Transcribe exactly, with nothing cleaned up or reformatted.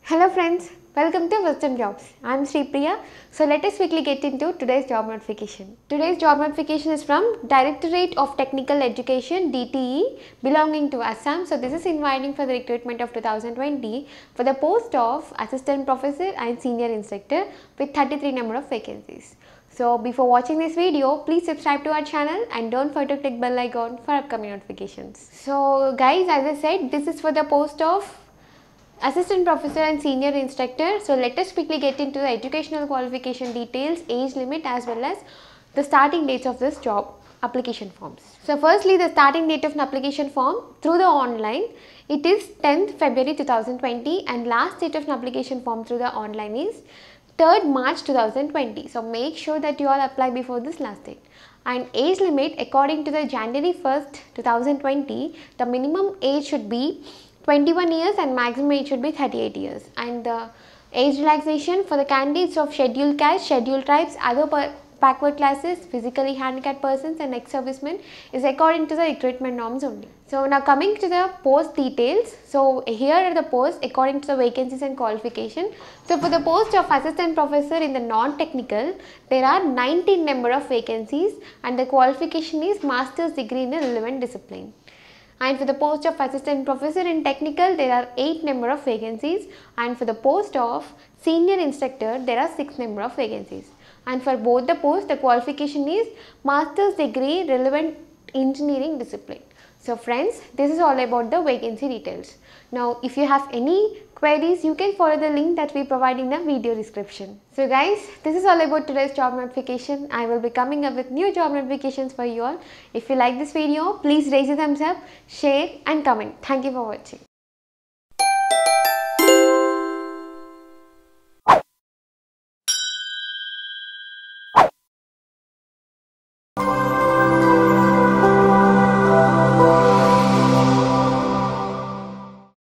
Hello friends, welcome to Wisdom Jobs. I am Sri Priya. So let us quickly get into today's job notification. Today's job notification is from Directorate of Technical Education D T E belonging to Assam. So this is inviting for the recruitment of two thousand twenty for the post of Assistant Professor and Senior Instructor with thirty-three number of vacancies. So before watching this video, please subscribe to our channel and don't forget to click bell icon for upcoming notifications. So guys, as I said, this is for the post of Assistant Professor and Senior Instructor. So let us quickly get into the educational qualification details, age limit as well as the starting dates of this job application forms. So firstly, the starting date of an application form through the online, it is tenth February two thousand twenty, and last date of an application form through the online is third March two thousand twenty. So make sure that you all apply before this last date. And age limit, according to the January first two thousand twenty, the minimum age should be twenty-one years and maximum age should be thirty-eight years. And the age relaxation for the candidates of scheduled caste, scheduled tribes, other backward classes, physically handicapped persons and ex-servicemen is according to the recruitment norms only. So now coming to the post details. So here are the posts according to the vacancies and qualification. So for the post of Assistant Professor in the non-technical, there are nineteen number of vacancies and the qualification is Master's degree in a relevant discipline. And for the post of Assistant Professor in Technical, there are eight number of vacancies, and for the post of Senior Instructor, there are six number of vacancies. And for both the posts, the qualification is Master's degree relevant engineering discipline. So friends, this is all about the vacancy details. Now if you have any queries, you can follow the link that we provide in the video description. So guys, this is all about today's job notification. I will be coming up with new job notifications for you all. If you like this video, please raise a thumbs up, share and comment. Thank you for watching.